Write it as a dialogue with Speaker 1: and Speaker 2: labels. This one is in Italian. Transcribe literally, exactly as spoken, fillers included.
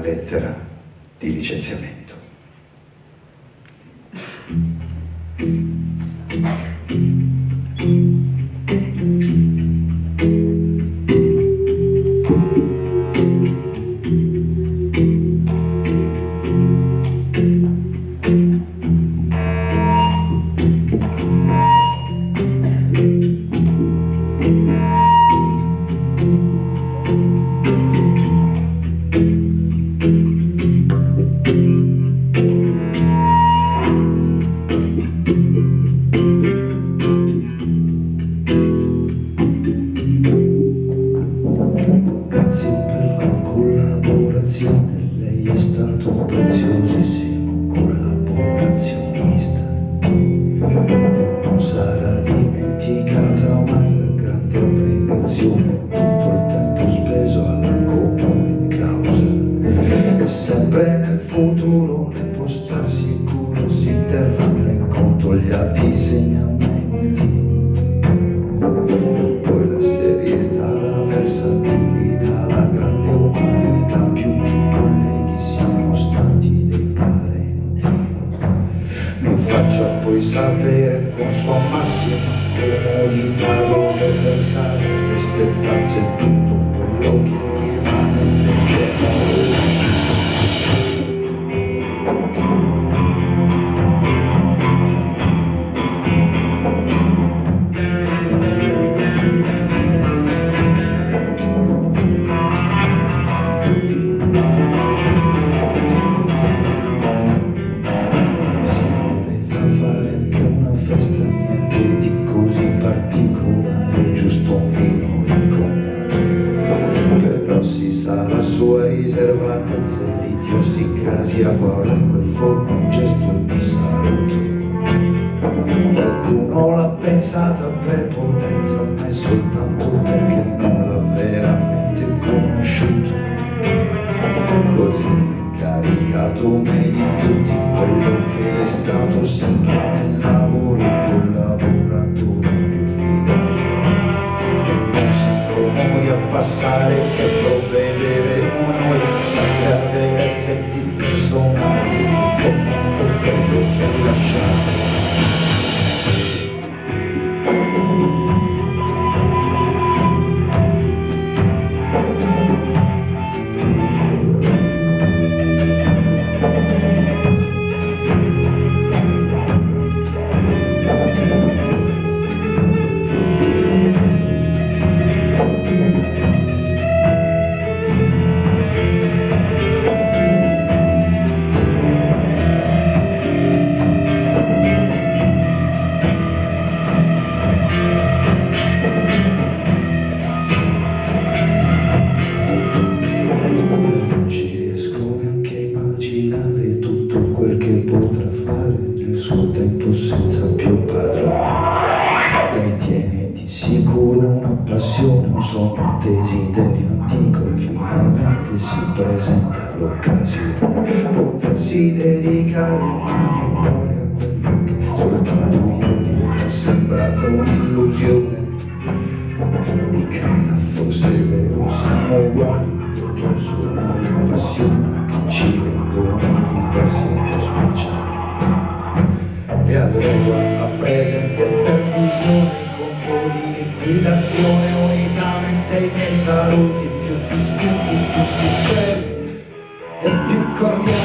Speaker 1: lettera di licenziamento.
Speaker 2: Grazie per la collaborazione, lei è stato un preziosissimo collaborazionista e non sarà dimenticata mai la grande abnegazione e tutto il tempo speso alla comune causa. E sempre nel futuro ne può star sicuro, si terranno in conto gli atti insegnamenti. E poi la serietà, la versatilità, la grande umanità, più che colleghi siamo stati dei parenti. Mi faccia poi sapere con sua massima comodità dove versare le speranze e tutto quello che rimane delle mole. Particolare, giusto un vino incommiato, però si sa la sua riservatezza e l'idiosincrasia, qualunque forma, un gesto di saluto. Qualcuno l'ha pensata prepotenza, ma è soltanto perché non l'ha veramente conosciuto. Così mi è caricato me di tutti quello che l'è stato sempre nel lavoro, collaboratore più fidato. E non si promodi a passare che provvederemo noi, fate avere effetti personali e tutto quanto quello che ha lasciato. Potrà fare nel suo tempo senza più padrone. Lei tiene di sicuro una passione, un sogno, un desiderio antico e finalmente si presenta l'occasione. Potersi dedicare mani e cuore a quello che soltanto ieri era sembrata un'illusione. E creda, forse è vero, siamo uguali, però sono le passioni che ci rendono diversi e un po' speciali. E allora a presente per visione il conto di liquidazione, unitamente ai miei saluti più distinti, più sinceri e più cordiali.